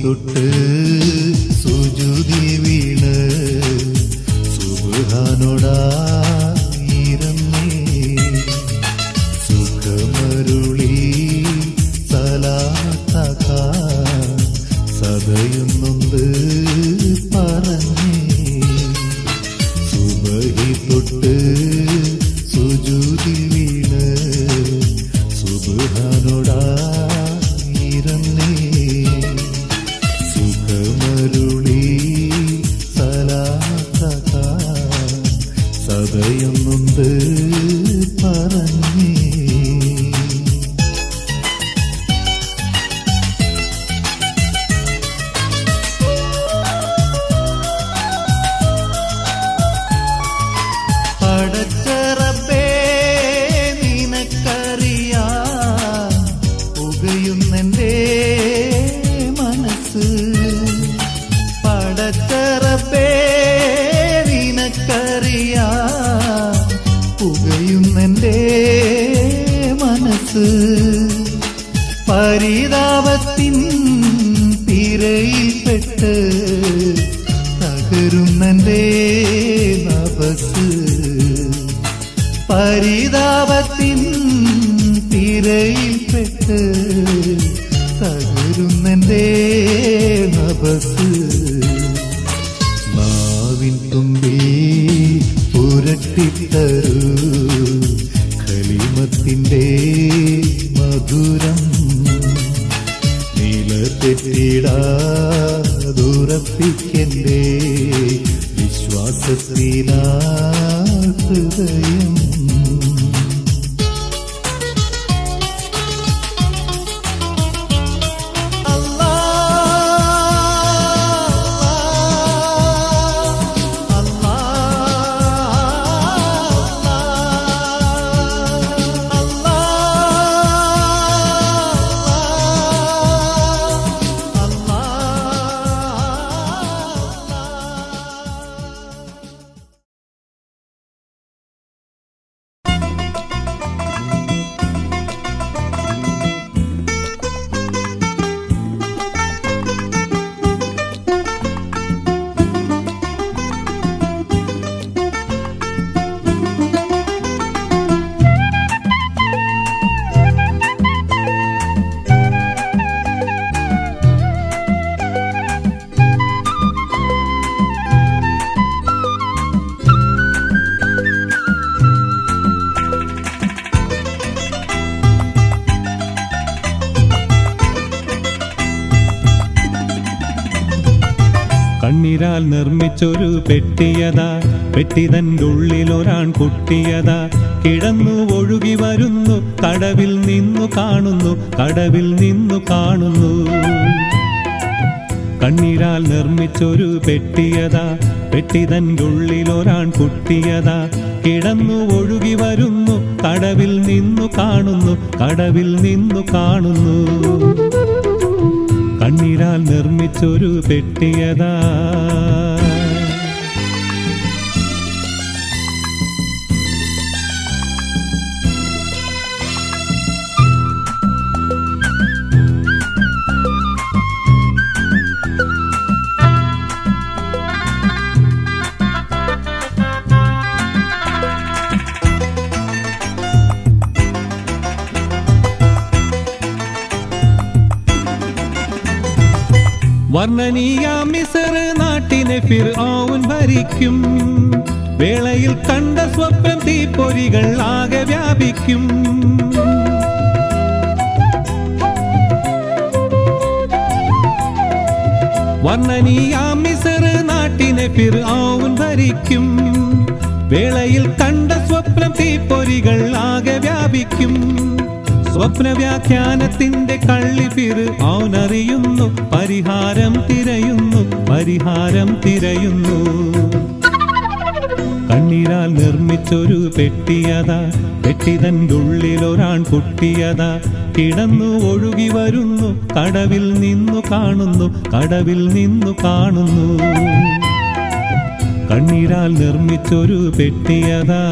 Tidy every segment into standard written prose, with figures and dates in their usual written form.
തൊട്ട് സുജൂദി വീണ് സുബ്ഹാനോടായിരന്നേ സുഖമരുളി സലാമത്താക്കാൻ സദയുന്നുണ്ട് പറഞ്ഞേ സുബഹി തൊട്ട് സുജൂദി വീണ് സുബ്ഹാനോടായിരന്നേ സുഖമരുളി സലാമത്താക്കാൻ സദയുന്നുണ്ട് പറഞ്ഞേ പരിതാപത്തിൻ തിരയിൽപ്പെട്ട് തകരുന്നെന്റെ നഭസ് പരിതാപത്തിൻ തിരയിൽപ്പെട്ട് തകരുന്നെന്റെ നഭസ് നാവിൻ തുമ്പി പുരട്ടിത്തരൂ കലിമത്തിന്റെ മധുരം നിലതെറ്റിടാതുറപ്പിക്കണ്ടേ വിശ്വാസത്തിനാ ഹൃദയം കണ്ണിരാൽ നിർമ്മിച്ചൊരു പെട്ടിയതാ പെട്ടിതൻ്റെ ഉള്ളിലൊരാൺ കുട്ടിയതാ കിടന്നു ഒഴുകി വരുന്നു കടവിൽ നിന്നു കാണുന്നു കടവിൽ നിന്നു കാണുന്നു കണ്ണിരാൽ നിർമ്മിച്ചൊരു പെട്ടിയതാ പെട്ടിതൻ്റെ ഉള്ളിലൊരാൺ കുട്ടിയതാ കിടന്നു ഒഴുകി വരുന്നു കടവിൽ നിന്നു കാണുന്നു കടവിൽ നിന്നു കാണുന്നു കണ്ണിരാൽ നിർമ്മിച്ചൊരു പെട്ടിയതാ വർണ്ണനീയാം മിസ്ർ നാട്ടിനെ ഫിർഔൻ ഭരിക്കും വേളയിൽ കണ്ട സ്വപ്നം തീപ്പൊരികൾ ആകെ വ്യാപിക്കും വർണ്ണനീയാം മിസ്ർ നാട്ടിനെ ഫിർഔൻ ഭരിക്കും വേളയിൽ കണ്ട സ്വപ്നം തീപ്പൊരികൾ ആകെ വ്യാപിക്കും സ്വപ്നവ്യാഖ്യാനത്തിന്റെ കള്ളി ഫിർഔൻ അറിയുന്നു പരിഹാരം തിരയുന്നു പരിഹാരം തിരയുന്നു കണ്ണീരാൽ നിർമ്മിച്ചൊരു പെട്ടിയതാ പെട്ടിതൻ്റെ ഉള്ളിലൊരാൺ കുട്ടിയതാ കിടന്നു ഒഴുകി വരുന്നു കടവിൽ നിന്നു കാണുന്നു കടവിൽ നിന്നു കാണുന്നു കണ്ണീരാൽ നിർമ്മിച്ചൊരു പെട്ടിയതാ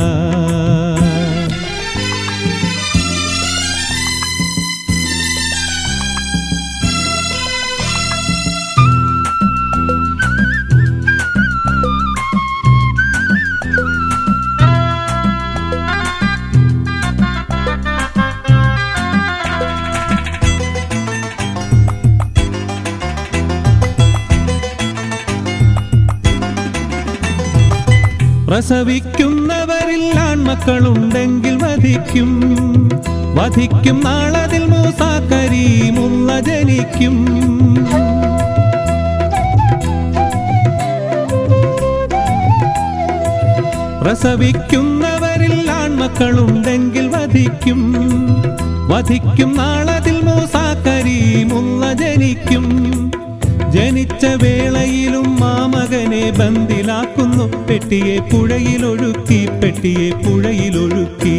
പ്രസവിക്കുന്നവരിൽ ആൺമക്കളുണ്ടെങ്കിൽ വധിക്കും, വധിക്കും നാളതിൽ മൂസ കരീമുള്ള ജനിക്കും. പ്രസവിക്കുന്നവരിൽ ആൺമക്കളുണ്ടെങ്കിൽ വധിക്കും, വധിക്കും നാളതിൽ മൂസ കരീമുള്ള ജനിക്കും. ജനിച്ച വേളയിലും മാമകനെ ബന്ദിലാക്കുന്നു, പെട്ടിയെ പുഴയിലൊഴുക്കി, പെട്ടിയെ പുഴയിലൊഴുക്കി.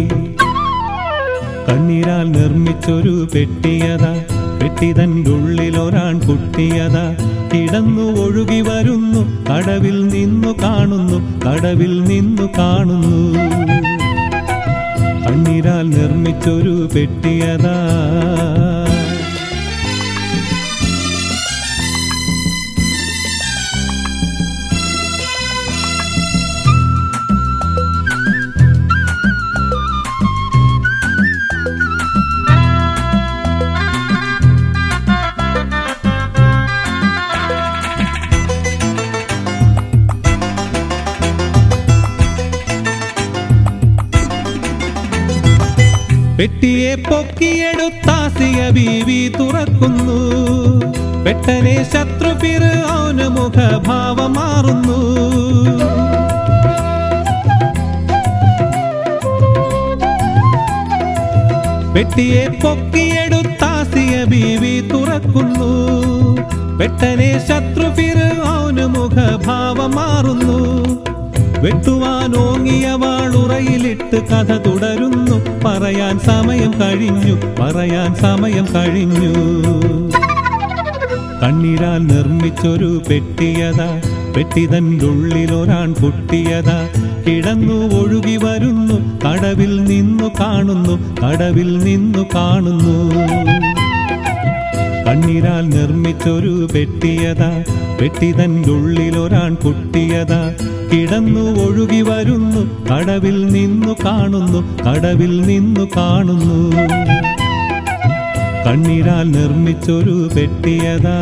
കണ്ണീരാൽ നിർമ്മിച്ചൊരു പെട്ടിയതാ, പെട്ടിതൻ്റെ ഉള്ളിലൊരാൺ കുട്ടിയതാ. കിടന്നു ഒഴുകി വരുന്നു, കടവിൽ നിന്നു കാണുന്നു, കടവിൽ നിന്നു കാണുന്നു. കണ്ണീരാൽ നിർമ്മിച്ചൊരു പെട്ടിയതാ. പെട്ടിയെ പൊക്കിയെടുത്താസിയ ബീവി തുറക്കുന്നു, പെട്ടനെ ശത്രു ഫിർഔന് മുഖഭാവം മാറുന്നു. പെട്ടിയെ പൊക്കിയെടുത്താസിയ ബീവി തുറക്കുന്നു, പെട്ടനെ ശത്രു ഫിർഔന് മുഖഭാവം മാറുന്നു. വെട്ടുവാനോങ്ങിയ വാളുറയിലിട്ട് കഥ തുടരുന്നു, പറയാൻ സമയം കഴിഞ്ഞു, പറയാൻ സമയം കഴിഞ്ഞു. കണ്ണീരാൽ നിർമ്മിച്ചൊരു പെട്ടിയതാ, പെട്ടിതൻ്റെ ഉള്ളിലൊരാൺ കുട്ടിയതാ. കിടന്നു ഒഴുകി വരുന്നു, കടവിൽ നിന്നു കാണുന്നു, കടവിൽ നിന്നു കാണുന്നു. കണ്ണീരാൽ നിർമ്മിച്ചൊരു പെട്ടിയതാ, പെട്ടിതൻ്റെ ഉള്ളിലൊരാൺ കുട്ടിയതാ. കിടന്നു ഒഴുകി വരുന്നു, കടവിൽ നിന്നു കാണുന്നു, കടവിൽ നിന്നു കാണുന്നു. കണ്ണീരാൽ നിർമ്മിച്ചൊരു പെട്ടിയതാ.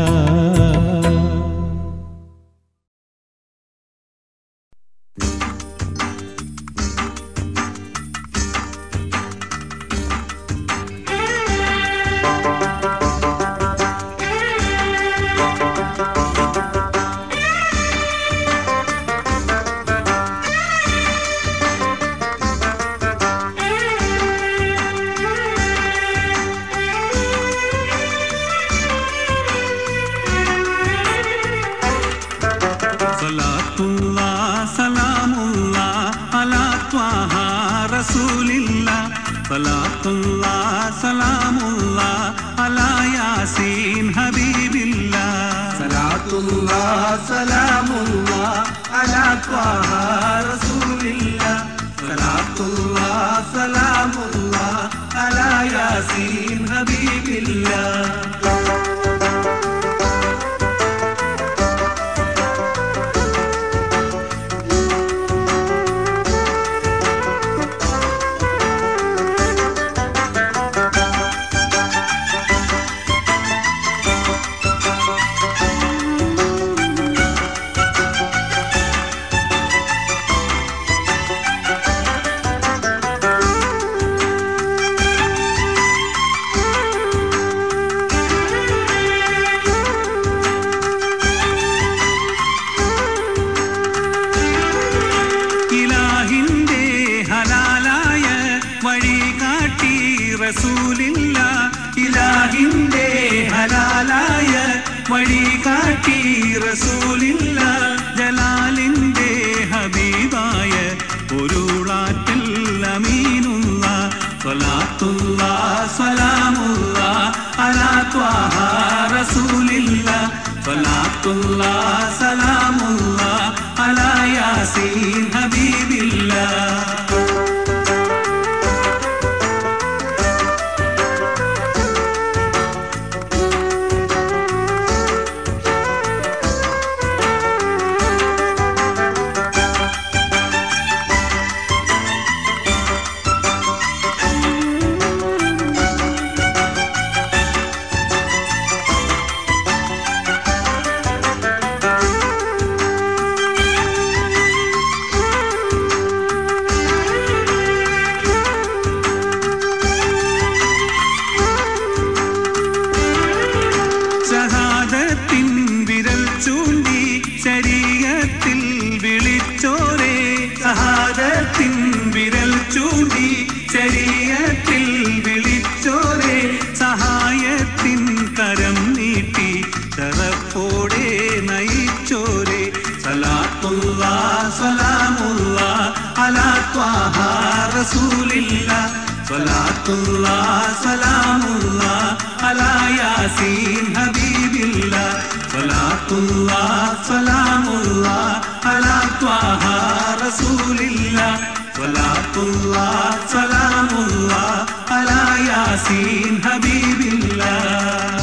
സ്വലാത്തുല്ലാഹ് സലാമുല്ലാഹ് അലാ യാസീൻ ഹബീബില്ലാഹ് സ്വലാത്തുല്ലാഹ് സലാമുല്ലാഹ് അലാ ത്വാഹ റസൂലില്ലാഹ് സ്വലാത്തുല്ലാഹ് സലാമുല്ലാഹ് അലാ യാസീൻ ഹബീബില്ലാഹ്.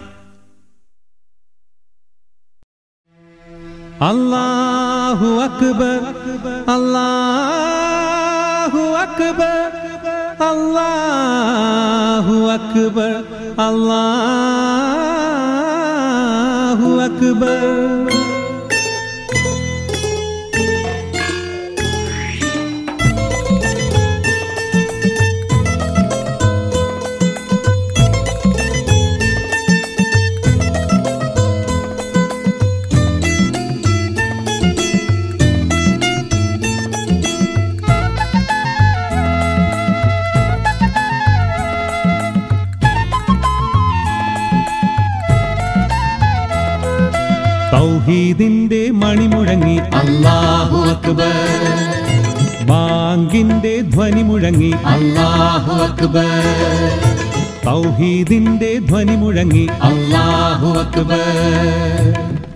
അല്ലാഹു അക്ബർ അല്ലാഹു അക്ബർ അല്ലാഹു അക്ബർ അല്ലാഹു അക്ബർ. തൗഹീദിന്റെ മണിമുഴങ്ങി അല്ലാഹു അക്ബർ. ബാങ്കിന്റെ ധ്വനി മുഴങ്ങി അല്ലാഹു അക്ബർ. തൗഹീദിന്റെ ധ്വനി മുഴങ്ങി അല്ലാഹു അക്ബർ.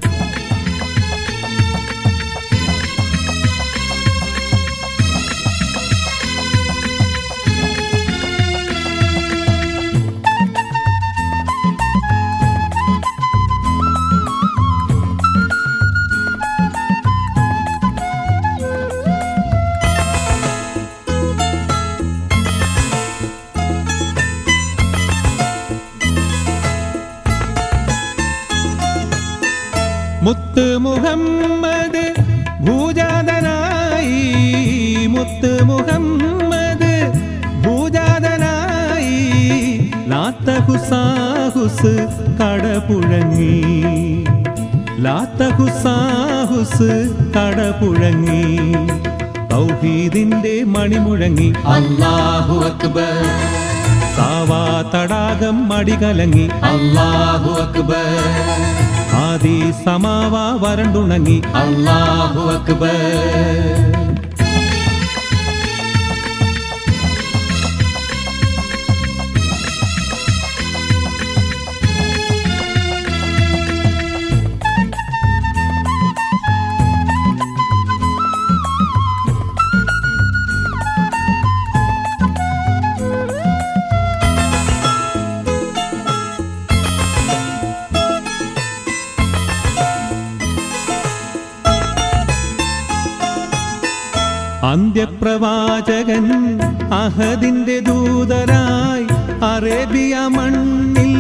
മുത്ത് മുഹമ്മദ് ഭൂജാതനായി മുത്ത് മുഹമ്മദ് ഭൂജാതനായി ലാത്ത ഹുസാഹുസ് കടപുഴങ്ങി ലാത്ത ഹുസാഹുസ് കടപുഴങ്ങി തൗഹീദിന്റെ മണിമുഴങ്ങി അല്ലാഹു അക്ബർ. സാവാ തടാകം മടികലങ്ങി അല്ലാഹു അക്ബർ. ആദി സമാവ വരണ്ടുണങ്ങി അല്ലാഹു അക്ബർ. അന്ത്യപ്രവാചകൻ അഹദിന്റെ ദൂതരായി അറേബ്യ മണ്ണിൽ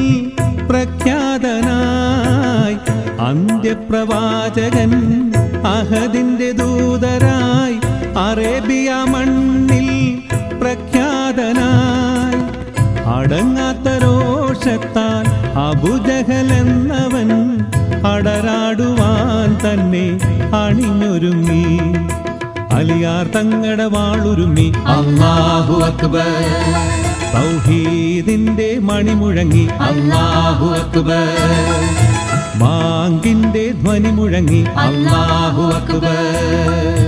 പ്രഖ്യാതനായി അന്ത്യപ്രവാചകൻ അഹദിന്റെ ദൂതരായി അറേബ്യ മണ്ണിൽ പ്രഖ്യാതനായി അടങ്ങാത്ത രോഷത്താൽ അബൂജഹൽ എന്നവൻ അടരാടുവാൻ തന്നെ അണിഞ്ഞൊരുങ്ങി അലിയാർ തങ്ങട വാളുരുമി അല്ലാഹു അക്ബർ. തൗഹീദിന്റെ മണിമുഴങ്ങി അല്ലാഹു അക്ബർ. ബാങ്കിന്റെ ധ്വനി മുഴങ്ങി അല്ലാഹു അക്ബർ.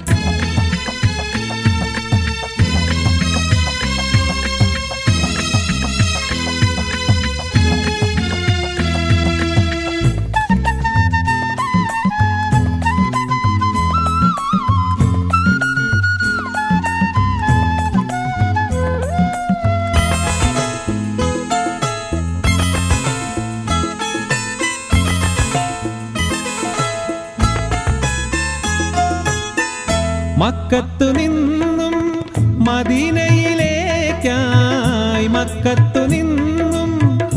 മക്കത്തു നിന്നും മദീനയിലേക്കായി മക്കത്തു നിന്നും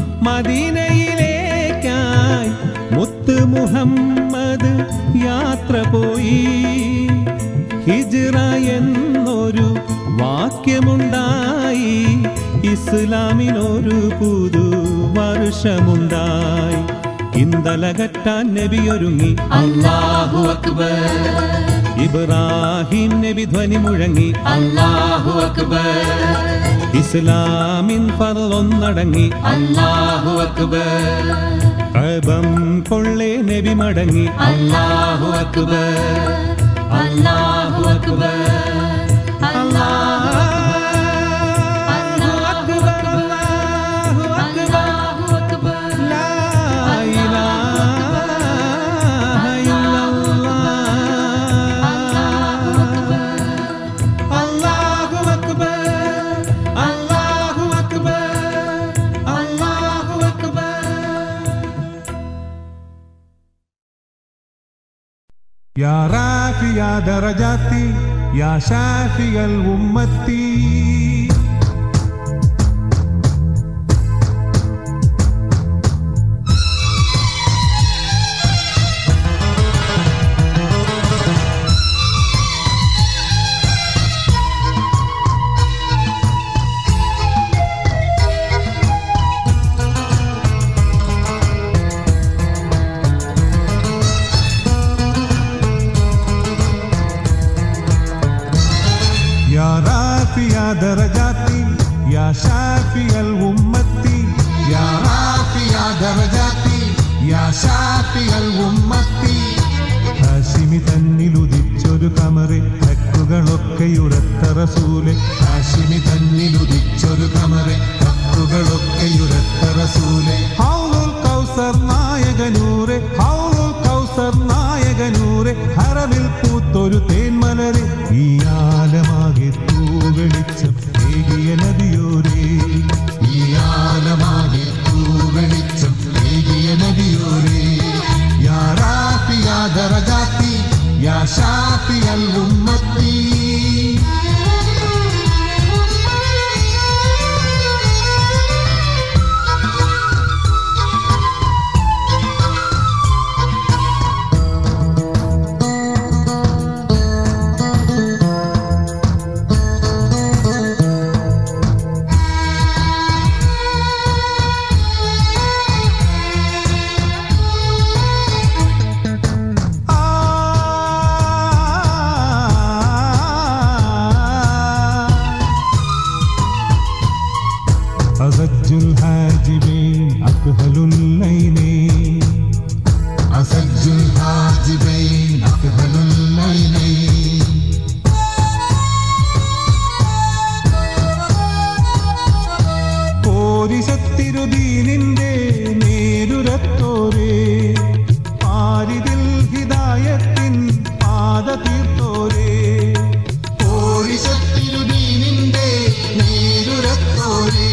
മദീനയിലേക്കായി മുത്ത് മുഹമ്മദ് യാത്ര പോയി ഹിജ്റ എന്നൊരു വാക്യമുണ്ടായി ഇസ്ലാമിനൊരു പുതു വർഷമുണ്ടായി ഇന്തലകറ്റാൻ നബിയൊരുങ്ങി അല്ലാഹു അക്ബർ. ഇബ്രാഹിം നബി ധ്വനി മുഴങ്ങി അല്ലാഹു അക്ബർ. ഇസ്ലാമിൻ ഫർളൊന്നടങ്ങി അല്ലാഹു അക്ബർ. കഅബം കൊള്ളേ നബി മടങ്ങി അല്ലാഹു അക്ബർ. അല്ലാഹു അക്ബർ. അല്ലാഹു അക്ബർ. يا رافع درجاتي يا شافي الأمة يا رافع درجاتي يا شافي الأمة يا رافع درجاتي يا شافي الأمة ഹാഷിമി തന്നിലുദിച്ചൊരു കമറെ ഹക്കുകളൊക്കെയുരത്ത റസൂലെ ഹാഷിമി തന്നിലുദിച്ചൊരു കമറെ ഹക്കുകളൊക്കെയുരത്ത റസൂലെ ഹൗലുൽ കൗസർ നായകനൂറെ ഹൗലുൽ കൗസർ നായകനൂറെ ഹറമിൽ പൂത്തൊരു തേന്മലരെ ഈ ആലമാകെ തൂവെളിച്ചം ഏകിയ നദിയോരേ ഈ ആലമാകെ തൂവെളിച്ചം ഏകിയ നദിയോരേ യാ റാഫിയ ദറജാതി യാ ഷാഫിയൽ ഉമ്മത്തി أسج الحاجبين أكهل الليلين أسج الحاجبين أكهل الليلين പോരിശത്തിരുദീനിന്റെ നേരുരത്തോരേ പാരിതിൽ ഹിദായത്തിൻ പാത തീർത്തോരേ പോരിശത്തിരുദീനിന്റെ നേരുരത്തോരേ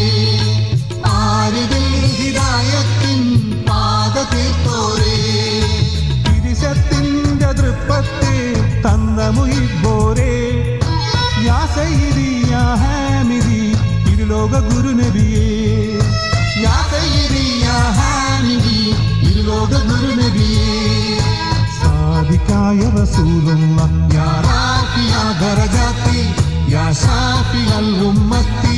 ഹിദായത്തിൻ പാത തീർത്തോരേ തിരിശത്തിന്റെ തൃപ്പത്തെ തന്ന മുഹിബോരേ യാ സയ്യിദി യാ ഹാമിദി ഇരുലോക ഗുരുനബിയേ യാ സയ്യിദി യാ ഹാമിദി ഇരുലോക ഗുരുനബിയേ സാദിഖായ റസൂലുള്ളാഹ് യാ റാഫിയ ദറജാതി യാ ഷാഫിയൽ ഉമ്മത്തി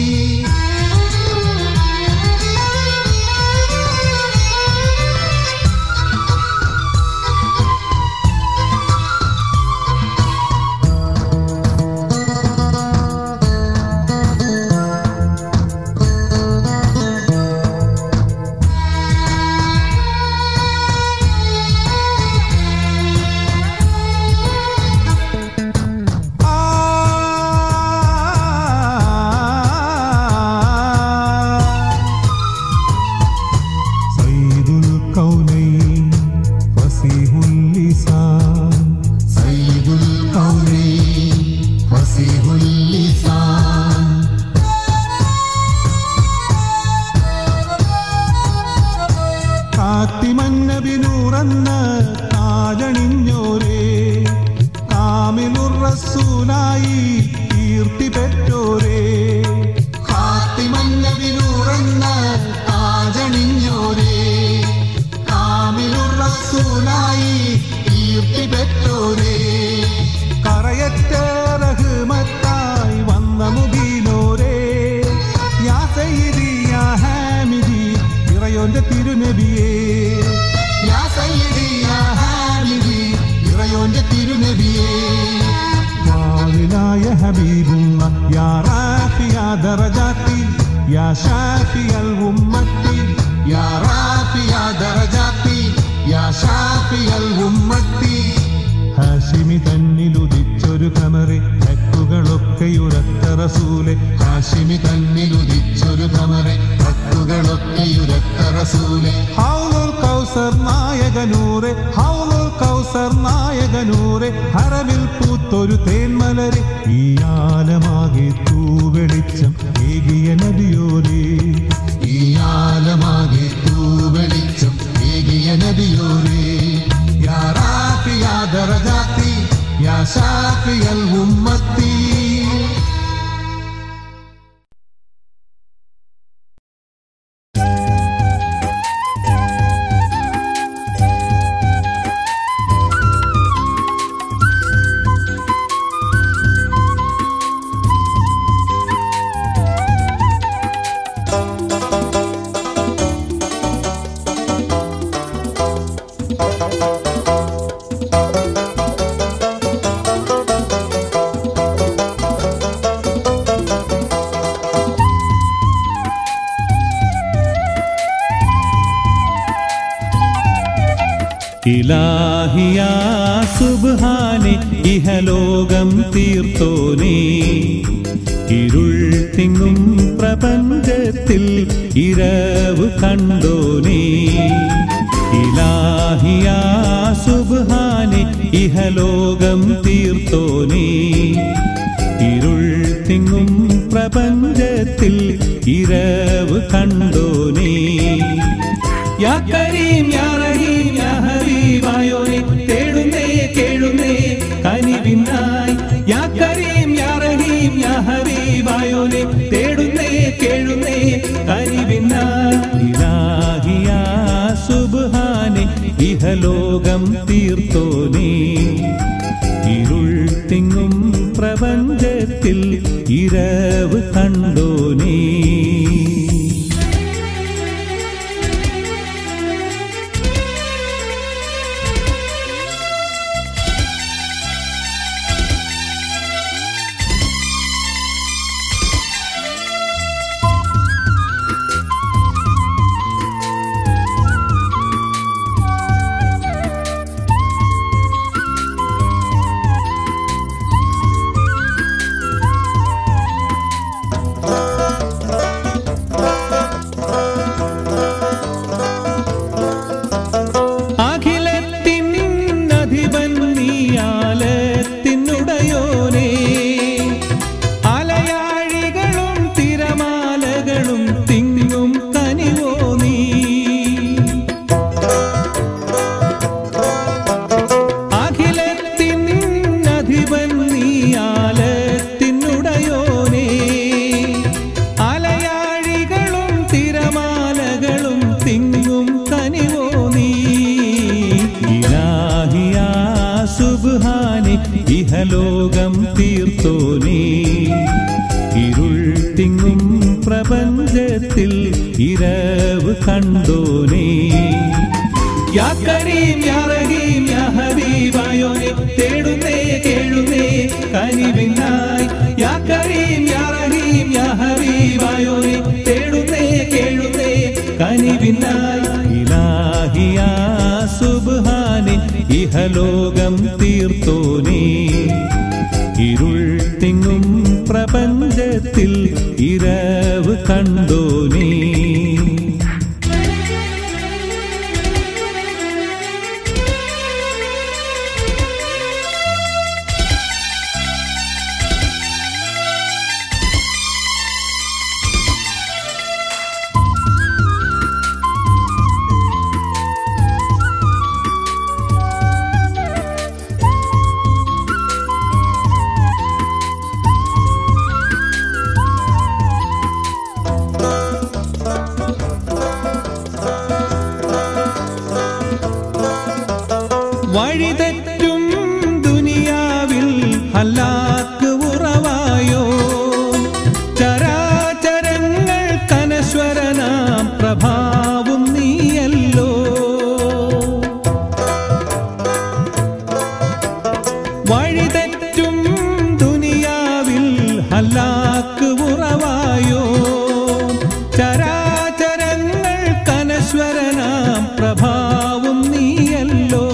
ഫാത്തിമന്നബിനൂറന്ന താജണിഞ്ഞോരേ കാമിലുർ റസൂലായി കീർത്തി പെറ്റോരേ ഫാത്തിമന്നബിനൂറന്ന താജണിഞ്ഞോരേ കാമിലുർ റസൂലായി കീർത്തി പെറ്റോരേ കറയറ്റ റഹ്മത്തായി വന്ന മുബീനോരേ യാ സയ്യിദി യാ ഹാമിദി ഇറയോന്റെ തിരുനബിയേ യാ സയ്യിദി യാ ഹാമിദി ഇറയോന്റെ തിരുനബിയേ വാവിലായ ഹബീബുല്ലാഹ് യാ റാഫിയ ദറജാതി യാ ഷാഫിയൽ ഉമ്മത്തി യാ റാഫിയ ദറജാതി യാ ഷാഫിയൽ ഉമ്മത്തി ഹാഷിമി തന്നിലുദിച്ചൊരു കമറെ ഹക്കുകളൊക്കെയുരത്ത റസൂലെ ഹാഷിമി തന്നിലുദിച്ചൊരു കമറെ ഹക്കുകളൊക്കെയുരത്ത റസൂലെ ഹൗലുൽ കൗസർ നായകനൂറെ ഹൗലുൽ കൗസർ നായകനൂറെ ഹറമിൽ പൂത്തൊരു തേന്മലരെ ഈ ആലമാകെ തൂവെളിച്ചം ഏകിയ നദിയോരേ ഈ ആലമാകെ തൂവെളിച്ചം ഏകിയ നദിയോരേ യാ റാഫിയ ദറജ شافي الأمة. ഇലാഹിയാ സുബ്ഹാനെ ഇഹലോകം തീർത്തോനേ, ഇരുൾ തിങ്ങും പ്രപഞ്ചത്തിൽ ഇരവ് കണ്ടോനേ. ഇലാഹിയാ സുബ്ഹാനെ ഇഹലോകം തീർത്തോനേ, ഇരുൾ തിങ്ങും പ്രപഞ്ചത്തിൽ ഇരവ് കണ്ടോനേ. യാ കരീം യാ റഹീം യാ ഹബീബായോനെ തേടുന്നേ കേഴുന്നേ കനിവിനായി. യാ കരീം യാ റഹീം യാ ഹബീബായോനെ തേടുന്നേ കേഴുന്നേ കനിവിനായി. ഇലാഹിയാ സുബ്ഹാനെ ഇഹലോകം തീർത്തോനേ, ഇരുൾ തിങ്ങും പ്രപഞ്ചത്തിൽ ഇരവ് കണ്ടോനേ. ഇഹലോകം തീർത്തോനേ, ഇരുൾ തിങ്ങും പ്രപഞ്ചത്തിൽ ഇരവ് കണ്ടോനേ. യാ കരീം യാ റഹീം യാ ഹബീബായോനെ തേടുന്നേ കേഴുന്നേ കനിവിനായി. യാ കരീം യാ റഹീം യാ ഹബീബായോനെ തേടുന്നേ കേഴുന്നേ കനിവിനായി. ഇലാഹിയാ സുബ്ഹാനെ ഇഹലോകം തീർത്തോനേ, ഇരുൾ തിങ്ങും പ്രപഞ്ചത്തിൽ ഇരവ് കണ്ടോനേ. വഴിതെറ്റും ദുനിയാവിൽ ഹലാക്ക് ഉറവായോ, ചരാചരങ്ങൾ കനശ്വരനാം പ്രഭാവും നീയല്ലോ. വഴിതെറ്റും ദുനിയാവിൽ ഹലാക്ക് ഉറവായോ, ചരാചരങ്ങൾ കനശ്വരനാം പ്രഭാവും നീയല്ലോ.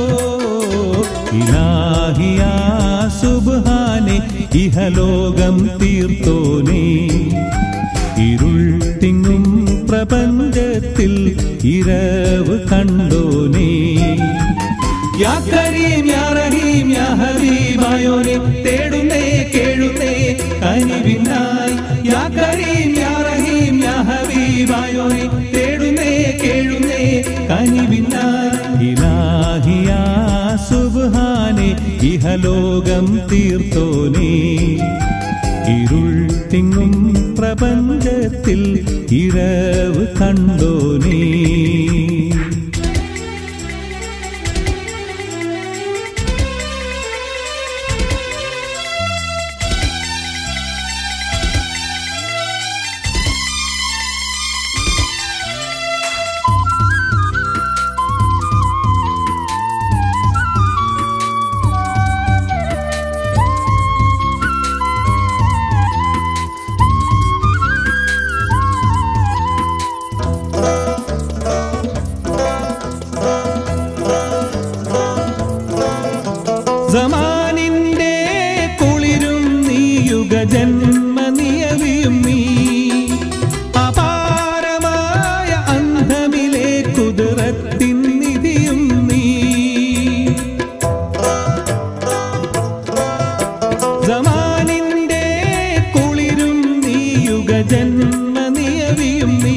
ഇലാഹിയാ സുബ്ഹാനെ ഇഹലോകം തീർത്തോനേ, ഇരുൾ തിങ്ങും പ്രപഞ്ചത്തിൽ ഇരവ് കണ്ടോനേ. യാ കരീം യാ റഹീം യാ ഹബീബായോനെ തേടുന്നേ കേഴുന്നേ കനിവിനായി. യാ കരീം യാ റഹീം യാ ഹബീബായോനെ തേടുന്നേ കേഴുന്നേ കനിവിനായി. ഇലാഹിയാ സുബ്ഹാനെ ഇഹലോകം ഇഹലോകം തീർത്തോനേ ഇരുൾ തിങ്ങും പ്രപഞ്ചത്തിൽ ഇരവ് കണ്ടോനേ സമാനിന്റെ കുളിരും നീ യുഗജന്മനിയവിയും നീ അപാരമായ അന്ധമിലെ കുതിരത്തിൻ നിധിയും നീ സമാനിന്റെ കുളിരും നീ യുഗജന്മനിയവിയും നീ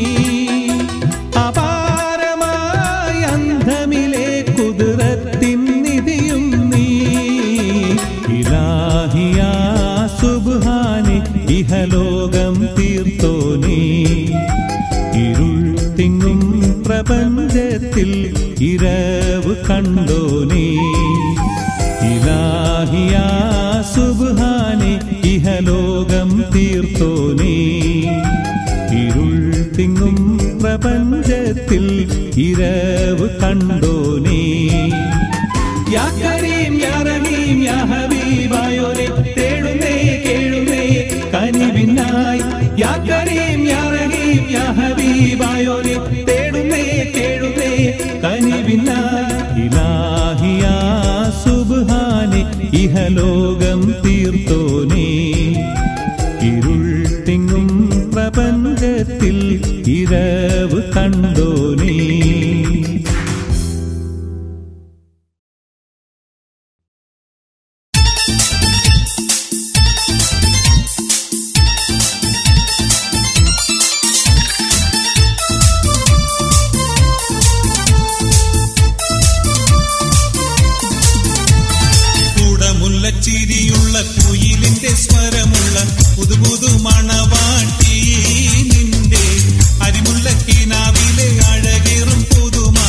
അപാരമായ അന്ധമിലെ കുതിരത്തിൻ നിധിയും നീ ഇലാഹിയാ സുബ്ഹാനെ ഇഹലോകം തീർത്തോനേ ഇരുൾ തിങ്ങും പ്രപഞ്ചത്തിൽ ഇരവ് കണ്ടോനേ ഇലാഹിയാ സുബ്ഹാനെ ഇഹലോകം തീർത്തോനേ ഇരുൾ തിങ്ങും പ്രപഞ്ചത്തിൽ ഇരവ് കണ്ടോനേ യാ കരീം യാ റഹീം യാ ഹബീബായോനെ തേടുന്നേ കേഴുന്നേ കനിവിനായി യാ കരീം യാ റഹീം യാ ഹബീബായോനെ തേടുന്നേ കേഴുന്നേ കനിവിനായി ഇലാഹിയാ സുബ്ഹാനെ ഇഹലോകം തീർത്തോനേ ഇരുൾ തിങ്ങും പ്രപഞ്ചത്തിൽ ഇരവ് കണ്ടോനേ ചിരിയുള്ള കുയിലിന്റെ സ്വരമുള്ള പുതുപുതു മണവാട്ടി നിന്റെ അരിമുല്ല കിനാവിലെ അഴകേറും പുതുമ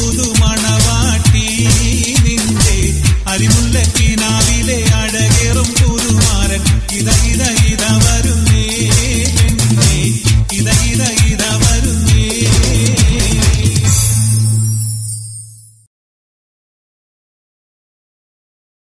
പുതുമ